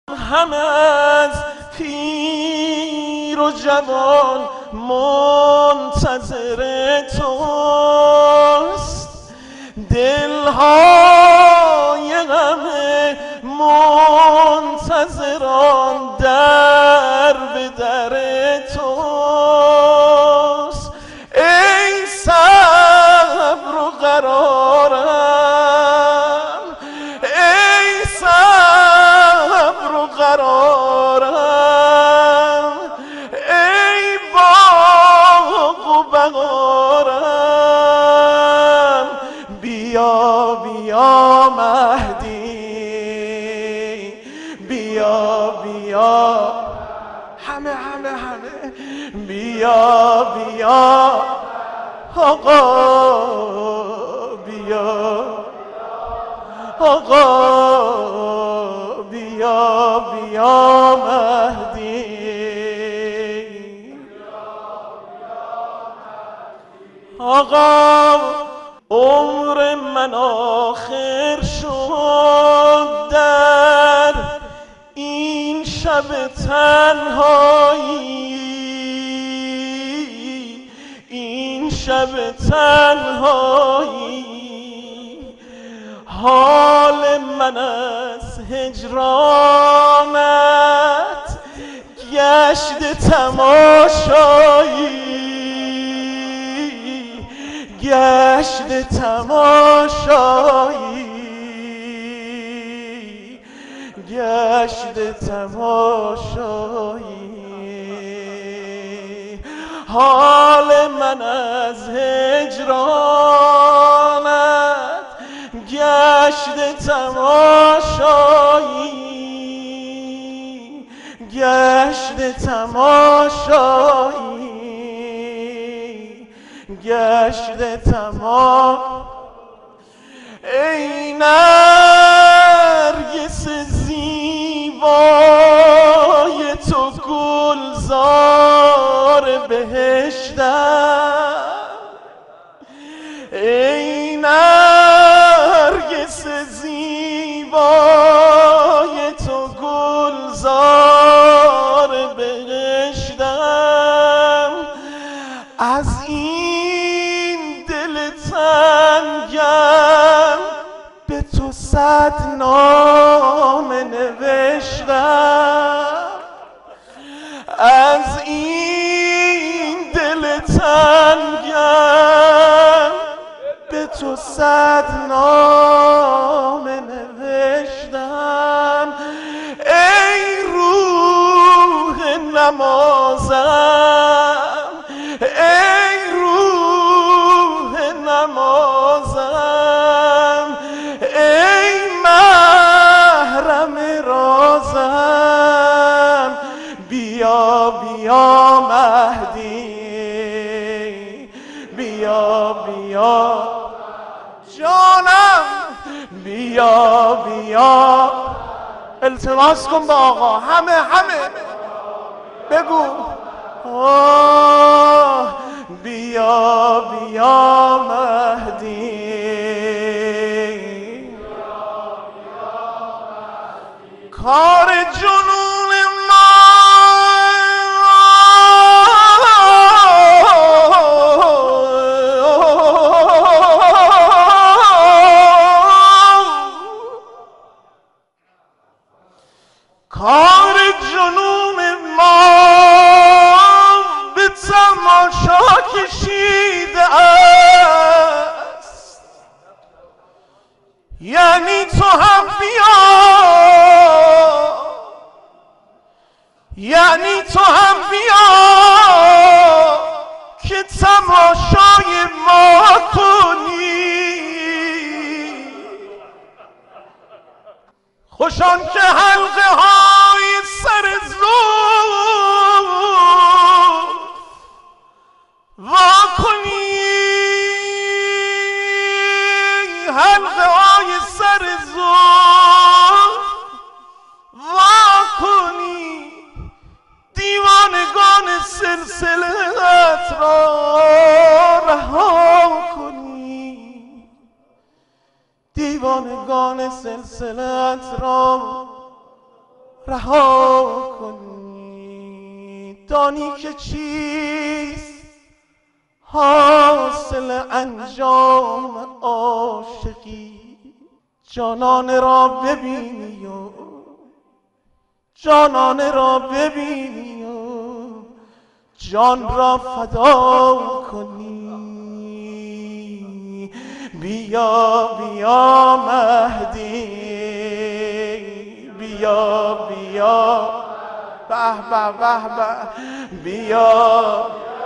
همه از پیر و جوان منتظر توست، دلهای همه منتظران در به در توست. ای صبر و قرارم، ای صبر و قرارم، ای باغ و بهارم، بیا بیا مهدی، بیا بیا همه بیا بیا آقا، بیا آقا، بیا بیا مهدی. آقا عمر من آخر شد در این شب تنهایی، این شب تنهایی، حال من از هجرانت گشت تماشایی، گشت تماشایی، گشت تماشایی، حال من از هجرانت گشت تماشایی، گشت تماشایی، گشت تماشایی. ای نرگس زیبای تو گلزار بهشتم، ای نرگس زیبای تو گلزار بهشتم، از این دل تنگم به تو 100 نامه نوشتم، از این دل تنگم به تو 100 نامه نوشتم. ای روح نمازم، ای روح نمازم، ای محرم رازم، بیا بیا مهدی، بیا بیا جانم، بیا بیا. التماس کن با آقا، همه بگو آه، بیا بیا مهدی، کار جنون ما کار جنون ما به تماشا کشیده است، یعنی تو هم بیا، یعنی تو هم بیا که تماشای ما کنی. خوشان که حلقه های سر زلف وا کنی، حلقه های سر زلف وا کنی، دیوانگان سلسله‌ات را رها کنی، دیوانگان سلسله‌ات را رها کنی. دانی که چیست حاصل انجام عاشقی؟ جانانه را ببینی و جانانه را ببینی و جان را فدا کنی. بیا بیا مهدی، بیا بیا، به به به به، بیا